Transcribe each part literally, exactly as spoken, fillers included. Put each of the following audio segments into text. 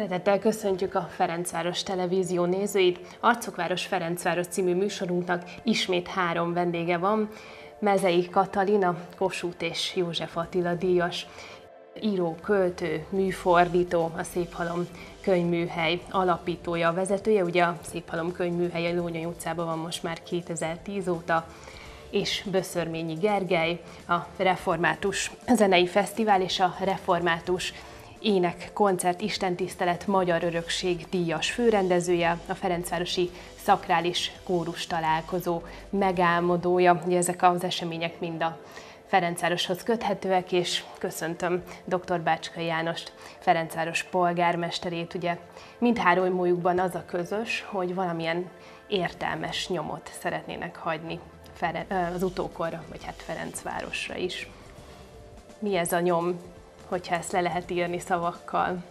Szeretettel köszöntjük a Ferencváros Televízió nézőit. Arcokváros Ferencváros című műsorunknak ismét három vendége van. Mezei Katalina, Kossuth és József Attila díjas, író, költő, műfordító, a Széphalom könyvműhely alapítója, vezetője. Ugye a Széphalom könyvműhely a Lónyay utcában van most már kétezer-tíz óta, és Böszörményi Gergely, a Református Zenei Fesztivál és a Református Ének, Koncert, Istentisztelet, Magyar Örökség díjas főrendezője, a Ferencvárosi Szakrális Kórus Találkozó megálmodója. Ugye ezek az események mind a Ferencvároshoz köthetőek, és köszöntöm dr. Bácskai Jánost, Ferencváros polgármesterét. Ugye mindháromjukban az a közös, hogy valamilyen értelmes nyomot szeretnének hagyni az utókorra, vagy hát Ferencvárosra is. Mi ez a nyom, hogyha ezt le lehet írni szavakkal?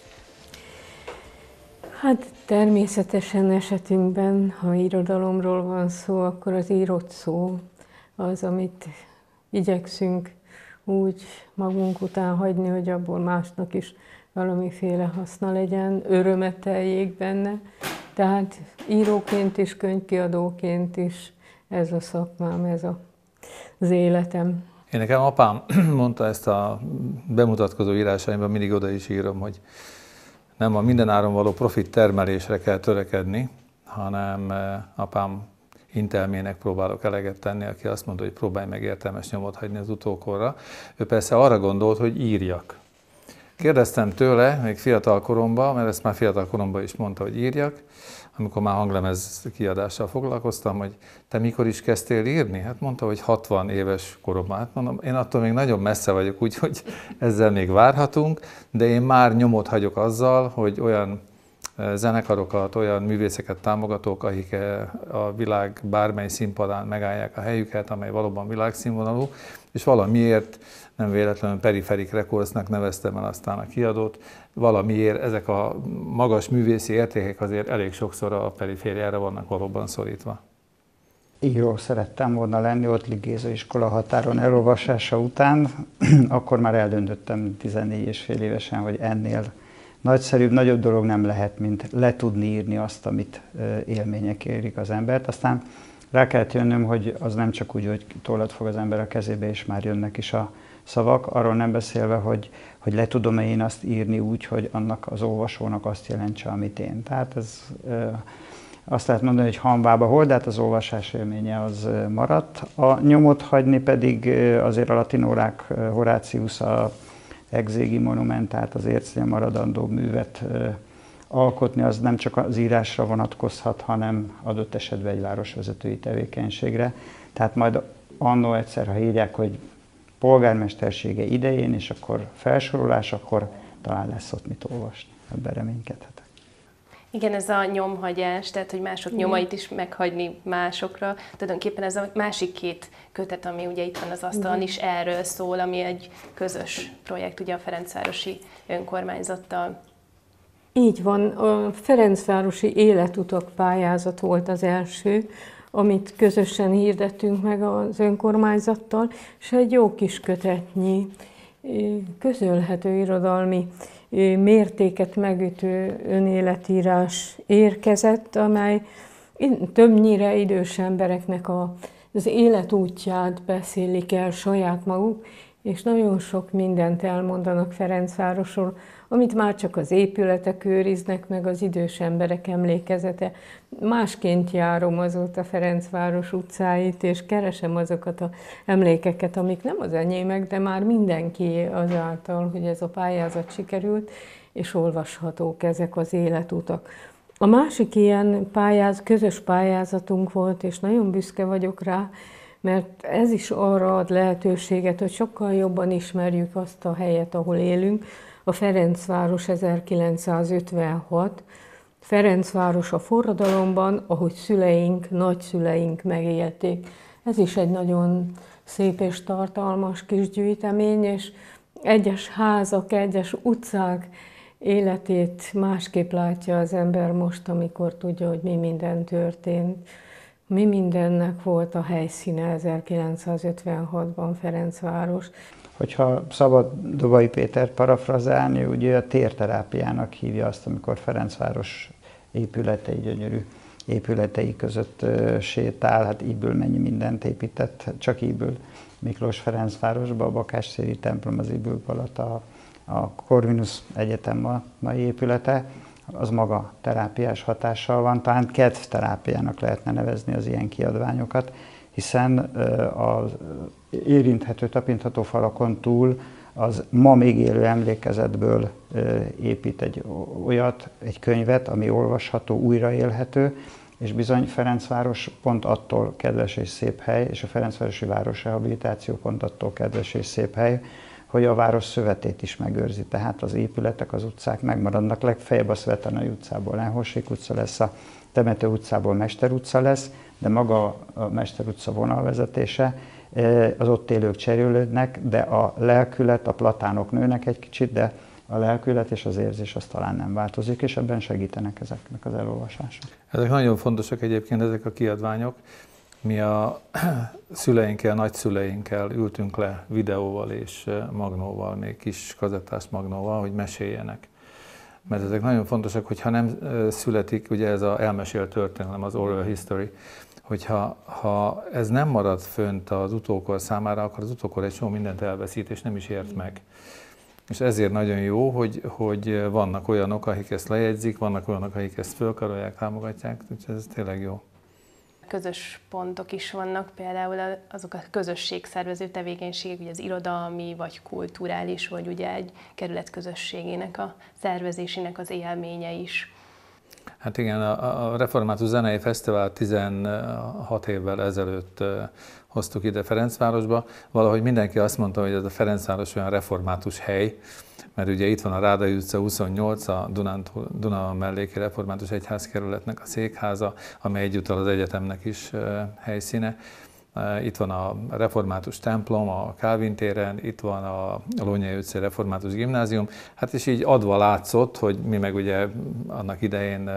Hát természetesen esetünkben, ha irodalomról van szó, akkor az írott szó az, amit igyekszünk úgy magunk után hagyni, hogy abból másnak is valamiféle haszna legyen, örömet teljék benne. Tehát íróként is, könyvkiadóként is ez a szakmám, ez a, az életem. Én nekem apám mondta ezt a bemutatkozó írásaimban, mindig oda is írom, hogy nem a mindenáron való profit termelésre kell törekedni, hanem apám intelmének próbálok eleget tenni, aki azt mondta, hogy próbálj meg értelmes nyomot hagyni az utókorra. Ő persze arra gondolt, hogy írjak. Kérdeztem tőle, még fiatal koromban, mert ezt már fiatal koromban is mondta, hogy írjak, amikor már hanglemez kiadással foglalkoztam, hogy te mikor is kezdtél írni? Hát mondta, hogy hatvan éves koromban. Hát mondom, én attól még nagyon messze vagyok, úgyhogy ezzel még várhatunk, de én már nyomot hagyok azzal, hogy olyan zenekarokat, olyan művészeket támogatok, akik a világ bármely színpadán megállják a helyüket, amely valóban világszínvonalú, és valamiért, nem véletlenül Periferik Recordsnak neveztem el aztán a kiadót, valamiért ezek a magas művészi értékek azért elég sokszor a perifériára vannak valóban szorítva. Író szerettem volna lenni, Ottlik Géza iskola határon elolvasása után, akkor már eldöntöttem tizennégy és fél évesen, hogy ennél nagyszerűbb, nagyobb dolog nem lehet, mint le tudni írni azt, amit élmények érik az embert. Aztán rá kellett jönnöm, hogy az nem csak úgy, hogy tollat fog az ember a kezébe, és már jönnek is a szavak, arról nem beszélve, hogy, hogy le tudom-e én azt írni úgy, hogy annak az olvasónak azt jelentse, amit én. Tehát ez azt lehet mondani, hogy hanvába hol, de hát az olvasás élménye az maradt. A nyomot hagyni pedig azért a latinórák Horácius a Exegi Monumentát, az ércnél maradandó művet alkotni, az nem csak az írásra vonatkozhat, hanem adott esetben egy városvezetői tevékenységre. Tehát majd annó egyszer, ha írják, hogy polgármestersége idején, és akkor felsorolás, akkor talán lesz ott mit olvasni. Ebben reménykedhetek. Igen, ez a nyomhagyás, tehát hogy mások Igen. nyomait is meghagyni másokra. Tulajdonképpen ez a másik két kötet, ami ugye itt van az asztalon is erről szól, ami egy közös projekt ugye a Ferencvárosi önkormányzattal. Így van, a Ferencvárosi Életutak pályázat volt az első, amit közösen hirdettünk meg az önkormányzattal, és egy jó kis kötetnyi, közölhető irodalmi mértéket megütő önéletírás érkezett, amely többnyire idős embereknek az életútját beszélik el saját maguk, és nagyon sok mindent elmondanak Ferencvárosról, amit már csak az épületek őriznek, meg az idős emberek emlékezete. Másként járom azóta Ferencváros utcáit, és keresem azokat az emlékeket, amik nem az enyémek, de már mindenki azáltal, hogy ez a pályázat sikerült, és olvashatók ezek az életutak. A másik ilyen pályáz, közös pályázatunk volt, és nagyon büszke vagyok rá, mert ez is arra ad lehetőséget, hogy sokkal jobban ismerjük azt a helyet, ahol élünk. A Ferencváros ezerkilencszázötvenhat, Ferencváros a forradalomban, ahogy szüleink, nagyszüleink megélték. Ez is egy nagyon szép és tartalmas kis gyűjtemény, és egyes házak, egyes utcák életét másképp látja az ember most, amikor tudja, hogy mi minden történt. Mi mindennek volt a helyszíne ezerkilencszázötvenhatban Ferencváros. Hogyha szabad Dobai Péter parafrazálni, ugye a térterápiának hívja azt, amikor Ferencváros épületei, gyönyörű épületei között sétál, hát íből mennyi mindent épített, csak íből Miklós Ferencvárosba, a Bakásszéri templom, az íből palota, a Corvinus Egyetem a mai épülete, az maga terápiás hatással van, talán kedvterápiának lehetne nevezni az ilyen kiadványokat, hiszen az érinthető, tapintható falakon túl az ma még élő emlékezetből épít egy olyat, egy könyvet, ami olvasható, újraélhető, és bizony Ferencváros pont attól kedves és szép hely, és a Ferencvárosi Városrehabilitáció pont attól kedves és szép hely, hogy a város szövetét is megőrzi, tehát az épületek, az utcák megmaradnak, legfeljebb a Szvetanai utcából Lenhosség utca lesz, a Temető utcából Mester utca lesz, de maga a Mester utca vonalvezetése, az ott élők cserélődnek, de a lelkület, a platánok nőnek egy kicsit, de a lelkület és az érzés az talán nem változik, és ebben segítenek ezeknek az elolvasások. Ezek nagyon fontosak egyébként, ezek a kiadványok. Mi a szüleinkkel, nagyszüleinkkel ültünk le videóval és magnóval, még kis kazettás magnóval, hogy meséljenek. Mert ezek nagyon fontosak, hogyha nem születik, ugye ez az elmesélt történelem, az oral history, hogyha ha ez nem marad fönt az utókor számára, akkor az utókor egy csomó mindent elveszít, és nem is ért meg. És ezért nagyon jó, hogy, hogy vannak olyanok, akik ezt lejegyzik, vannak olyanok, akik ezt fölkarolják, támogatják, úgyhogy ez tényleg jó. Közös pontok is vannak, például azok a közösségszervező tevékenységek, ugye az irodalmi, vagy kulturális, vagy ugye egy kerület közösségének a szervezésének az élménye is. Hát igen, a, a Református Zenei Fesztivál tizenhat évvel ezelőtt hoztuk ide Ferencvárosba. Valahogy mindenki azt mondta, hogy ez a Ferencváros olyan református hely, mert ugye itt van a Rádai utca huszonnyolc, a Duna melléki református egyházkerületnek a székháza, amely egyúttal az egyetemnek is helyszíne. Itt van a református templom a Kálvin téren, itt van a Lónyai utcai református gimnázium. Hát és így adva látszott, hogy mi meg ugye annak idején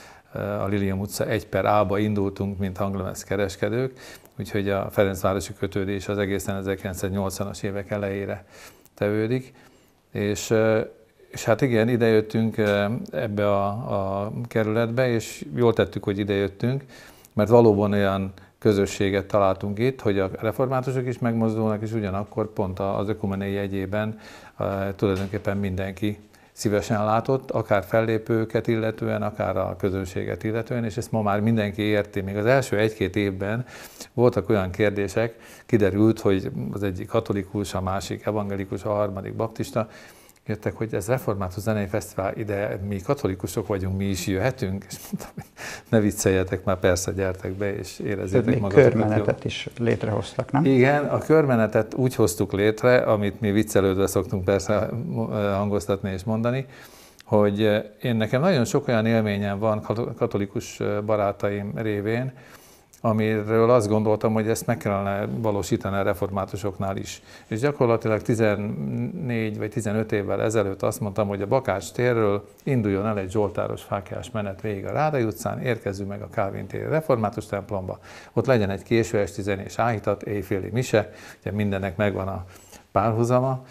a Lilium utca egy per A-ba indultunk, mint hanglemez kereskedők, úgyhogy a ferencvárosi kötődés az egészen ezerkilencszáznyolcvanas évek elejére tevődik. És, és hát igen, idejöttünk ebbe a, a kerületbe, és jól tettük, hogy idejöttünk, mert valóban olyan közösséget találtunk itt, hogy a reformátusok is megmozdulnak, és ugyanakkor pont az ökumenei jegyében tulajdonképpen mindenki szívesen látott, akár fellépőket illetően, akár a közönséget illetően, és ezt ma már mindenki érti. Még az első egy-két évben voltak olyan kérdések, kiderült, hogy az egyik katolikus, a másik evangelikus, a harmadik baptista, jöttek, hogy ez Református Zenei Fesztivál, ide mi katolikusok vagyunk, mi is jöhetünk, és mondtam, hogy ne vicceljetek már, persze gyertek be, és érezzétek magatokat. Körmenetet jó. Is létrehoztak, nem? Igen, a körmenetet úgy hoztuk létre, amit mi viccelődve szoktunk persze hangoztatni és mondani, hogy én nekem nagyon sok olyan élményem van katolikus barátaim révén, amiről azt gondoltam, hogy ezt meg kellene valósítani a reformátusoknál is. És gyakorlatilag tizennégy vagy tizenöt évvel ezelőtt azt mondtam, hogy a Bakács térről induljon el egy zsoltáros fáklyás menet végig a Rádai utcán, érkezzünk meg a Kálvin téri református templomba, ott legyen egy késő esti zenés áhítat, éjféli mise, ugye mindennek megvan a párhuzama.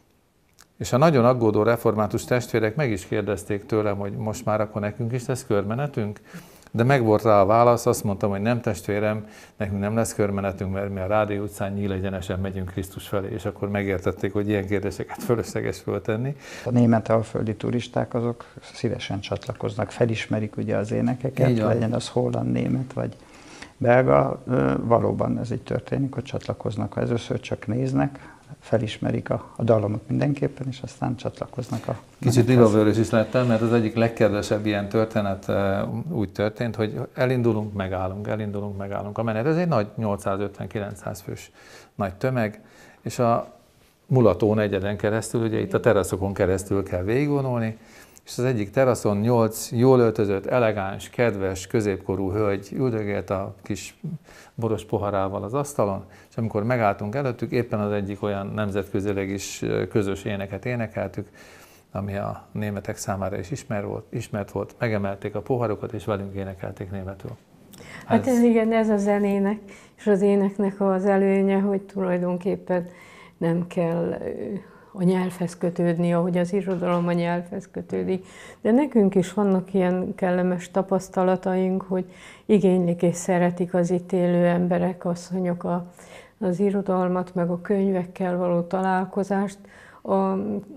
És a nagyon aggódó református testvérek meg is kérdezték tőlem, hogy most már akkor nekünk is lesz körmenetünk. De megvolt rá a válasz, azt mondtam, hogy nem testvérem, nekünk nem lesz körmenetünk, mert mi a Rádai utcán nyílegyenesen megyünk Krisztus felé, és akkor megértették, hogy ilyen kérdéseket fölösleges föltenni. A német alföldi turisták azok szívesen csatlakoznak, felismerik ugye az énekeket, legyen az holland, német vagy belga, valóban ez így történik, hogy csatlakoznak, először csak néznek, felismerik a, a dallamot mindenképpen, és aztán csatlakoznak a... Kicsit livavőrös is lettem, mert az egyik legkedvesebb ilyen történet úgy történt, hogy elindulunk, megállunk, elindulunk, megállunk a menet. Ez egy nagy nyolcszázötven-kilencszáz fős nagy tömeg, és a mulató negyeden keresztül, ugye itt a teraszokon keresztül kell végigvonulni, és az egyik teraszon nyolc jól öltözött, elegáns, kedves, középkorú hölgy üldögélt a kis boros poharával az asztalon, és amikor megálltunk előttük, éppen az egyik olyan nemzetközileg is közös éneket énekeltük, ami a németek számára is ismert volt, ismert volt, megemelték a poharokat, és velünk énekelték németül. Hát ez, ez igen, ez a zenének, és az éneknek az előnye, hogy tulajdonképpen nem kell a nyelvhez kötődni, ahogy az irodalom a nyelvhez kötődik. De nekünk is vannak ilyen kellemes tapasztalataink, hogy igénylik és szeretik az itt élő emberek, asszonyok a, az irodalmat, meg a könyvekkel való találkozást. A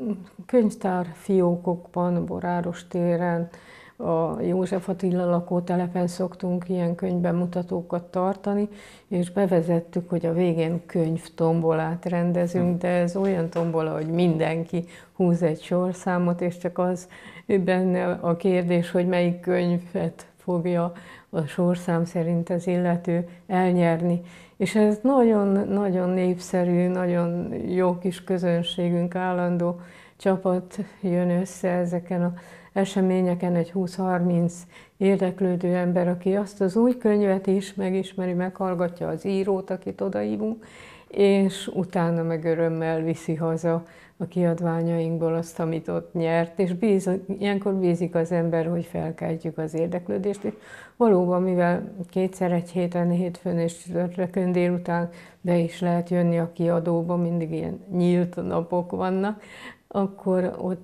könyvtár fiókokban, Boráros téren, a József Attila lakótelepen szoktunk ilyen könyvbemutatókat tartani, és bevezettük, hogy a végén könyvtombolát rendezünk, de ez olyan tombola, hogy mindenki húz egy sorszámot, és csak az benne a kérdés, hogy melyik könyvet fogja a sorszám szerint az illető elnyerni. És ez nagyon-nagyon népszerű, nagyon jó kis közönségünk, állandó csapat jön össze ezeken a eseményeken, egy húsz-harminc érdeklődő ember, aki azt az új könyvet is megismeri, meghallgatja az írót, akit odaívunk, és utána meg örömmel viszi haza a kiadványainkból azt, amit ott nyert, és bíz, ilyenkor bízik az ember, hogy felkeltjük az érdeklődést. És valóban, mivel kétszer egy héten, hétfőn és csütörtökön délután be is lehet jönni a kiadóba, mindig ilyen nyílt napok vannak, akkor ott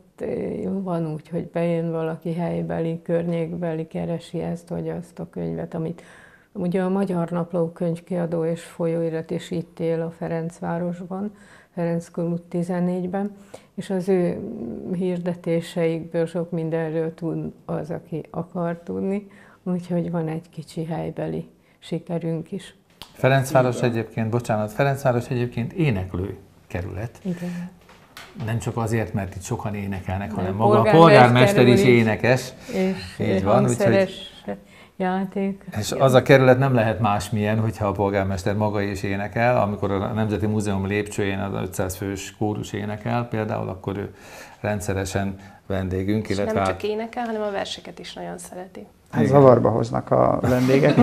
van úgy, hogy bejön valaki helybeli, környékbeli, keresi ezt vagy azt a könyvet, amit ugye a Magyar Napló könyvkiadó és folyóirat is itt él a Ferencvárosban, Ferenc körút tizennégyben, és az ő hirdetéseikből sok mindenről tud az, aki akar tudni, úgyhogy van egy kicsi helybeli sikerünk is. Ferencváros egyébként, bocsánat, Ferencváros egyébként éneklő kerület. Igen. Nem csak azért, mert itt sokan énekelnek, hanem a maga a polgármester polgármester is is énekes. És így van, hangszeres játék. És az a kerület nem lehet másmilyen, hogyha a polgármester maga is énekel. Amikor a Nemzeti Múzeum lépcsőjén az ötszáz fős kórus énekel például, akkor ő rendszeresen vendégünk. És illetve nem hát... csak énekel, hanem a verseket is nagyon szereti. Hát zavarba hoznak a vendégek,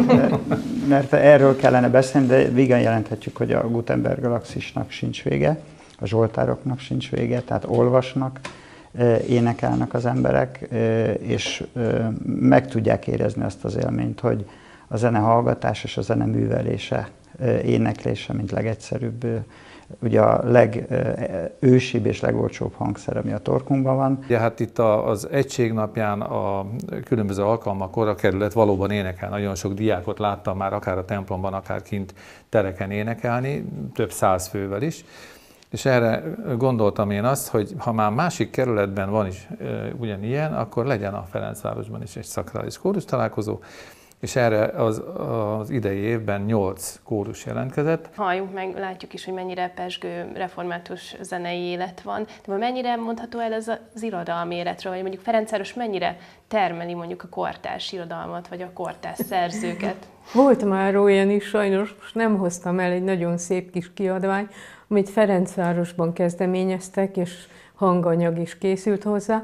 mert erről kellene beszélni, de vígan jelenthetjük, hogy a Gutenberg galaxisnak sincs vége, a zsoltároknak sincs vége, tehát olvasnak, énekelnek az emberek, és meg tudják érezni azt az élményt, hogy a zene hallgatás és a zene művelése, éneklése, mint legegyszerűbb, ugye a legősibb és legolcsóbb hangszer, ami a torkunkban van. Ja, hát itt az egységnapján a különböző alkalmakkor a kerület valóban énekel. Nagyon sok diákot láttam már akár a templomban, akár kint tereken énekelni, több száz fővel is. És erre gondoltam én azt, hogy ha már másik kerületben van is e, ugyanilyen, akkor legyen a Ferencvárosban is egy szakrális kórus találkozó, és erre az, az idei évben nyolc kórus jelentkezett. Halljuk meg, látjuk is, hogy mennyire pezsgő református zenei élet van, de mennyire mondható el ez az irodalmi életről, vagy mondjuk Ferencváros mennyire termeli mondjuk a kortárs irodalmat, vagy a kortárs szerzőket? Volt már olyan is, sajnos most nem hoztam el, egy nagyon szép kis kiadvány, amit Ferencvárosban kezdeményeztek, és hanganyag is készült hozzá.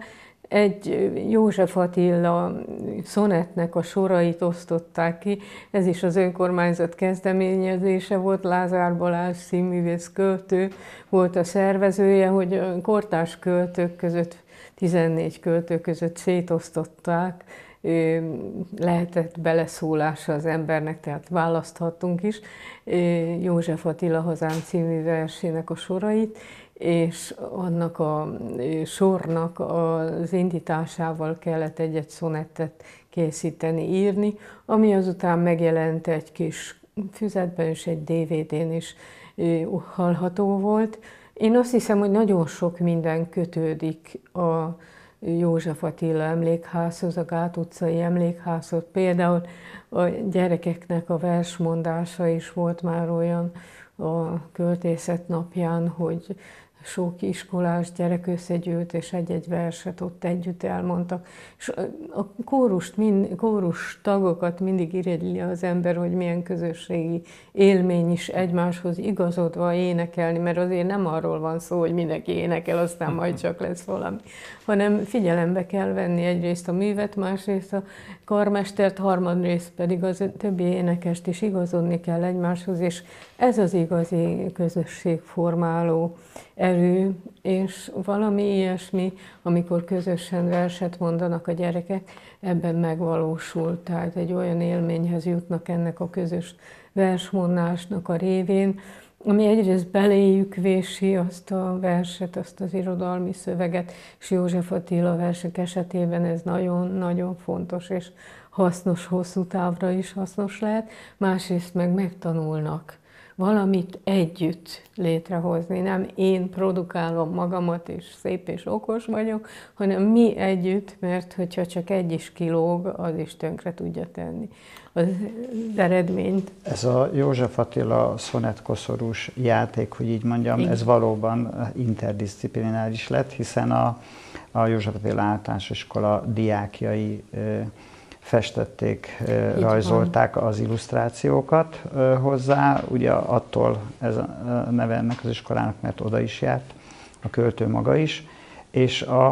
Egy József Attila szonettnek a sorait osztották ki, ez is az önkormányzat kezdeményezése volt, Lázár Balázs színművész költő volt a szervezője, hogy kortárs költők között, tizennégy költő között szétosztották, lehetett beleszólása az embernek, tehát választhattunk is József Attila Hazám című versének a sorait, és annak a sornak az indításával kellett egy-egy szonettet készíteni, írni, ami azután megjelent egy kis füzetben és egy dé vé dén is hallható volt. Én azt hiszem, hogy nagyon sok minden kötődik a József Attila emlékházhoz, a Gát utcai emlékházhoz. Például a gyerekeknek a versmondása is volt már olyan a költészet napján, hogy sok iskolás gyerek összegyűlt, és egy-egy verset ott együtt elmondtak. És a kórust, mind, kórus tagokat mindig irigyli az ember, hogy milyen közösségi élmény is egymáshoz igazodva énekelni, mert azért nem arról van szó, hogy mindenki énekel, aztán majd csak lesz valami, hanem figyelembe kell venni egyrészt a művet, másrészt a karmestert, harmadrészt pedig az többi énekest is igazodni kell egymáshoz, és ez az igazi közösségformáló erő, és valami ilyesmi, amikor közösen verset mondanak a gyerekek, ebben megvalósul. Tehát egy olyan élményhez jutnak ennek a közös versmondásnak a révén, ami egyrészt beléjük vési azt a verset, azt az irodalmi szöveget, és József Attila versek esetében ez nagyon-nagyon fontos és hasznos, hosszú távra is hasznos lehet, másrészt meg megtanulnak valamit együtt létrehozni. Nem én produkálom magamat, és szép és okos vagyok, hanem mi együtt, mert hogyha csak egy is kilóg, az is tönkre tudja tenni az eredményt. Ez a József Attila szonetkoszorús játék, hogy így mondjam, igen, ez valóban interdisziplináris lett, hiszen a, a József Attila Általános Iskola diákjai festették, így rajzolták van az illusztrációkat hozzá, ugye attól ez a neve ennek az iskolának, mert oda is járt, a költő maga is, és a,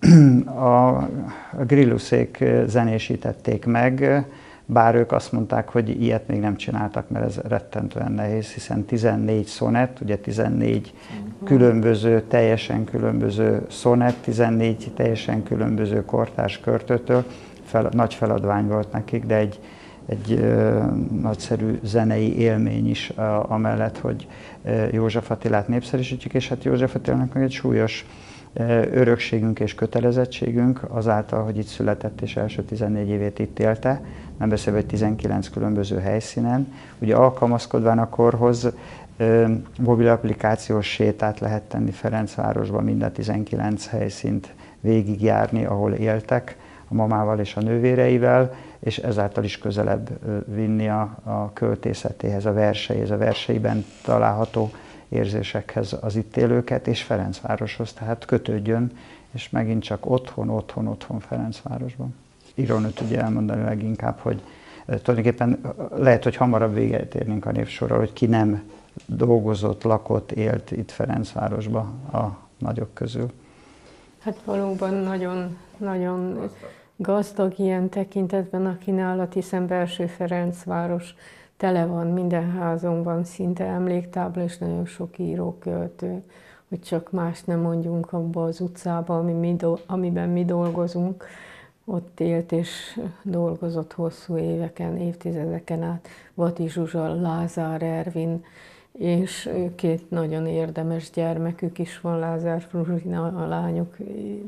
a Grilluszék zenésítették meg, bár ők azt mondták, hogy ilyet még nem csináltak, mert ez rettentően nehéz, hiszen tizennégy szonett, ugye tizennégy különböző, teljesen különböző szonett, tizennégy teljesen különböző kortárs költőtől, Fel, nagy feladvány volt nekik, de egy, egy ö, nagyszerű zenei élmény is a, amellett, hogy ö, József Attilát népszerűsítjük, és hát József Attilának meg egy súlyos ö, örökségünk és kötelezettségünk azáltal, hogy itt született és első tizennégy évét itt élte, nem beszélve, hogy tizenkilenc különböző helyszínen. Ugye alkalmazkodván a korhoz ö, mobil applikációs sétát lehet tenni Ferencvárosban, minden tizenkilenc helyszínt végigjárni, ahol éltek, a mamával és a nővéreivel, és ezáltal is közelebb vinni a, a költészetéhez, a verseihez, a verseiben található érzésekhez az itt élőket, és Ferencvároshoz, tehát kötődjön, és megint csak otthon, otthon, otthon Ferencvárosban. Irónőt ugye elmondani leginkább, hogy tulajdonképpen lehet, hogy hamarabb véget érnénk a névsorral, hogy ki nem dolgozott, lakott, élt itt Ferencvárosban a nagyok közül. Hát valóban nagyon, nagyon gazdag ilyen tekintetben a kínálat, hiszen belső Ferencváros tele van, minden házunkban szinte emléktábla, és nagyon sok író, költő, hogy csak más nem mondjunk abba az utcába, ami mi do, amiben mi dolgozunk. Ott élt és dolgozott hosszú éveken, évtizedeken át Vati Zsuzsa, Lázár Ervin, és két nagyon érdemes gyermekük is van, Lázár Fruzsina, a lányok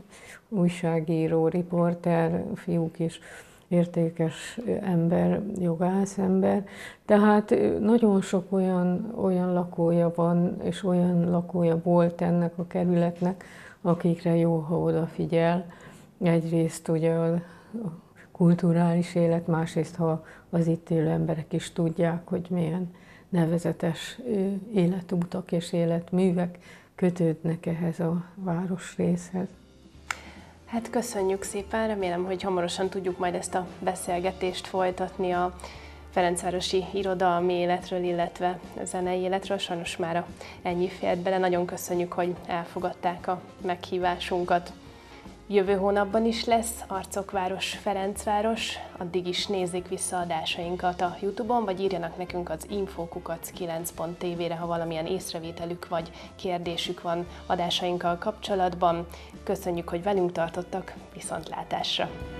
újságíró, riporter, fiúk is értékes ember, jogász ember. Tehát nagyon sok olyan, olyan lakója van, és olyan lakója volt ennek a kerületnek, akikre jó, ha odafigyel. Egyrészt ugye a kulturális élet, másrészt, ha az itt élő emberek is tudják, hogy milyen nevezetes életútak és életművek kötődnek ehhez a városrészhez. Hát köszönjük szépen, remélem, hogy hamarosan tudjuk majd ezt a beszélgetést folytatni a ferencvárosi irodalmi életről, illetve a zenei életről. Sajnos már ennyi fért bele. Nagyon köszönjük, hogy elfogadták a meghívásunkat. Jövő hónapban is lesz Arcokváros Ferencváros, addig is nézzék vissza adásainkat a YouTube-on, vagy írjanak nekünk az info kukac kilenc pont té vére, ha valamilyen észrevételük vagy kérdésük van adásainkkal kapcsolatban. Köszönjük, hogy velünk tartottak, viszontlátásra!